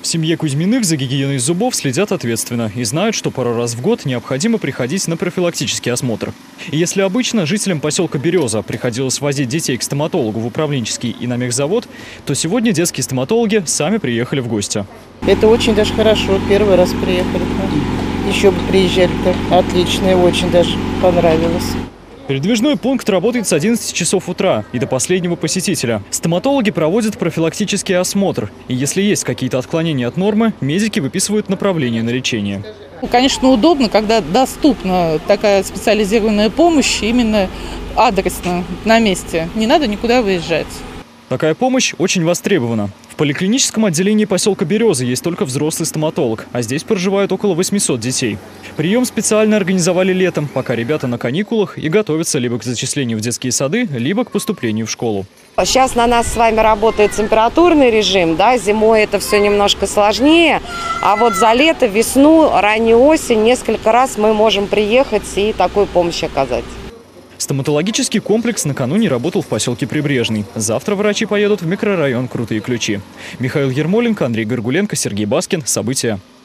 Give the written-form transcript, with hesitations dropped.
семье Кузьминых за гигиеной зубов следят ответственно и знают, что пару раз в год необходимо приходить на профилактический осмотр. И если обычно жителям поселка Береза приходилось возить детей к стоматологу в управленческий и на мехзавод, то сегодня детские стоматологи сами приехали в гости. Это очень даже хорошо. Первый раз приехали. Еще бы приезжали-то. Отлично, очень даже понравилось. Передвижной пункт работает с 11 часов утра и до последнего посетителя. Стоматологи проводят профилактический осмотр. И если есть какие-то отклонения от нормы, медики выписывают направление на лечение. Конечно, удобно, когда доступна такая специализированная помощь именно адресно, на месте. Не надо никуда выезжать. Такая помощь очень востребована. В поликлиническом отделении поселка Береза есть только взрослый стоматолог, а здесь проживают около 800 детей. Прием специально организовали летом, пока ребята на каникулах и готовятся либо к зачислению в детские сады, либо к поступлению в школу. Сейчас на нас с вами работает температурный режим, да, зимой это все немножко сложнее, а вот за лето, весну, раннюю осень несколько раз мы можем приехать и такую помощь оказать. Стоматологический комплекс накануне работал в поселке Прибрежный. Завтра врачи поедут в микрорайон Крутые Ключи. Михаил Ермоленко, Андрей Горгуленко, Сергей Баскин. События.